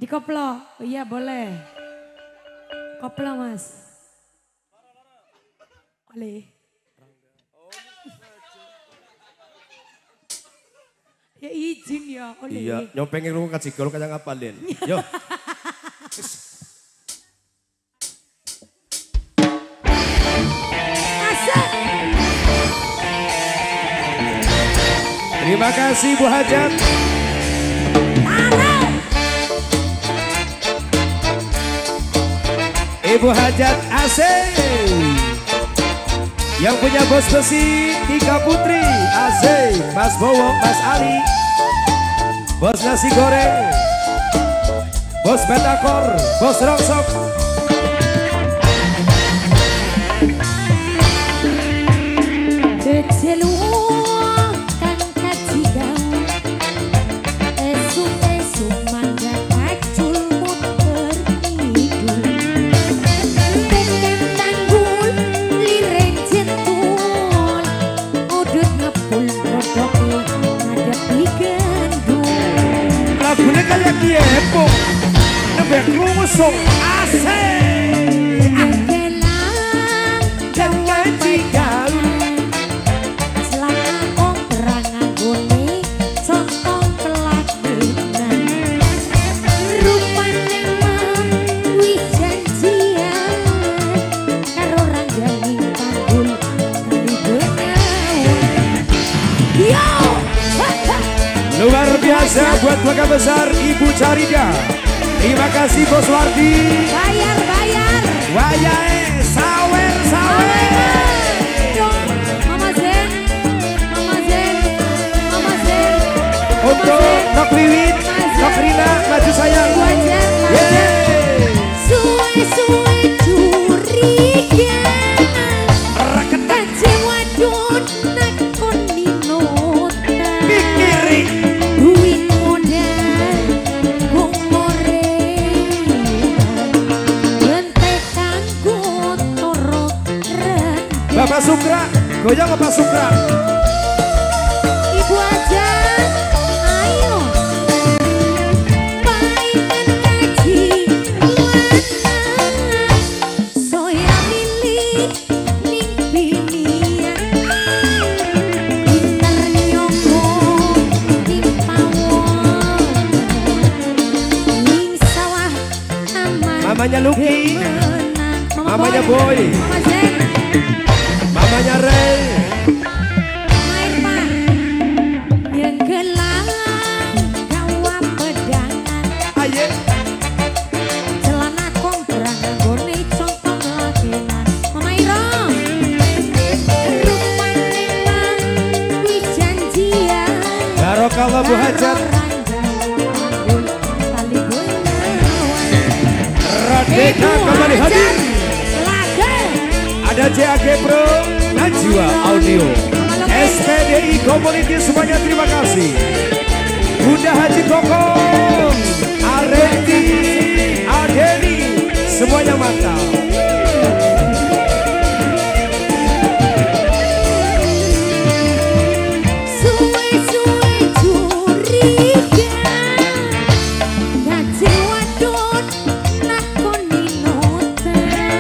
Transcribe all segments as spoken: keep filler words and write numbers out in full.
Dikoplo, oh, iya boleh. Koplo mas. Boleh. Ya izin ya, oleh. Iya, yang pengen ngomong kasih kalau kayak ngapalin. Yo. Asik. Terima kasih Bu Hajat. Ibu Hajat asik. Yang punya bos besi Tiga Putri asik. Mas Bowo, Mas Ali, bos nasi goreng, bos betakor, bos rongsok. Lagunya kayak Kiepo, nebek rumusung asik. Jangan cigaun, selama kong terangan guni, contoh pelakunan. Rupanya mengwi janjian, karo ranggani tanggul kali benawan. Yo! Luar biasa buat keluarga besar Ibu Carida. Terima kasih Bos Wardi. Bayar, bayar. Wayahe sawer sawer. Mama Zen, Mama Zen, Mama Zen. Untuk Nok Wiwit, Nok Rina, maju sayang. Suwe-suwe curiga, raketan jiwa don nakoni nota. Pikiri duit modal gomore, bentekan kotoro rendah. Bapak Sukra, goyang Bapak Sukra. Ibu aja, ayo. Mainan kaji mana, soya milih ning binian. Pinter nyongko ning pawon, ning sawah aman. Mamanya Luki, Benang. Mama mamanya Boy, Mama Zen, mamanya Ray. main pak. Yang gelang kawa pedangan, Aye, celana komprang gone contoh lakinan. Mama Iro, rupane mang kuwi janjian. Barokallah Bu Hajat. Tali gunawan. Radeka kembali hadir. Lage. Ada J A G Pro, Najwa Audio, S P D I Community semuanya terima kasih. Bunda Haji Kokong, Arenti, Adeni, semuanya mantap. Suwe-suwe curiga, gaji wadon nakoni nota.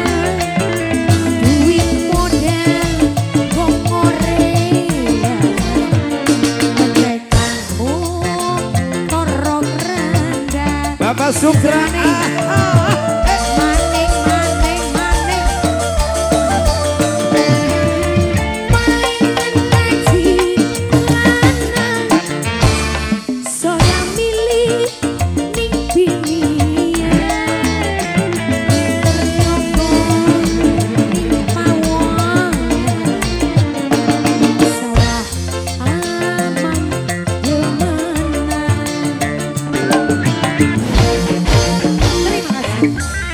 Duit modal gomore, bajai kampung torok rendah. Bapak Sukra, Maning, maning, maning. Mainan kaji lanang, soya milih ning binian. Pinter nyongko ning pawon, sawah aman yemenan. Terima kasih.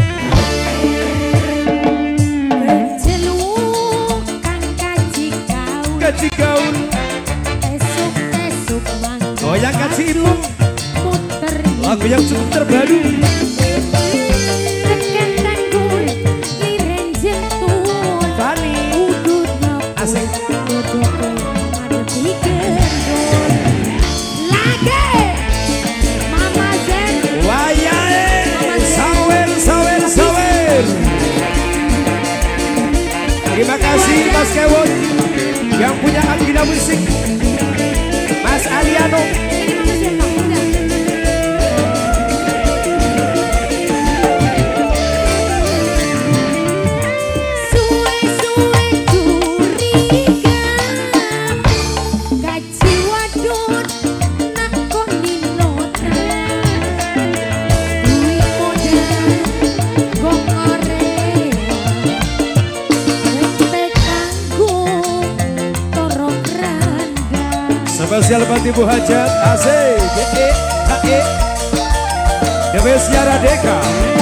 Bercelukan kaji gaun, Gaji Gaun, esuk-esuk manggung. goyang Gaji Ibu, Puter lagu yang cukup terbaru. tekan tanggul, liren jentun. Bani, Udut ngapur, asik. dodoknya ada di gendul. Lage, Mama Zen, Wayahe. Mas Kewon yang punya agenda musik, Mas Aliano. Spesial buat Ibu Hajat, asik, G E, H E, Devesya Radeka.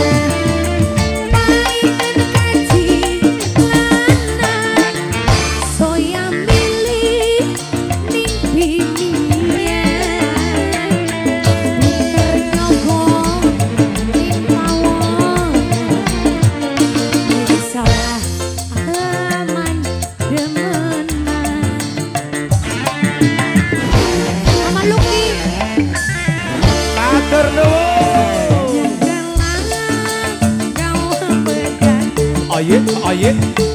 Aye, aye.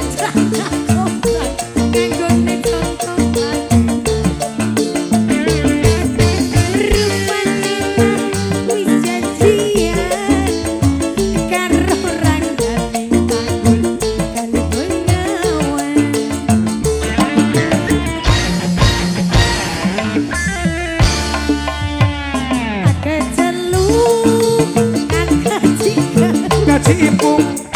Kaji ibu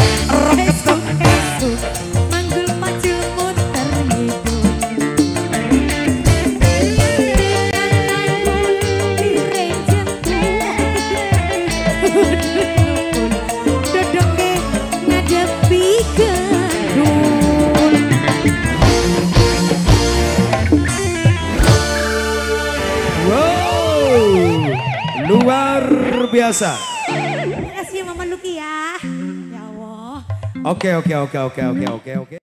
luar biasa. Terima kasih Mama Luki ya. Ya Allah. Oke oke oke oke oke oke oke.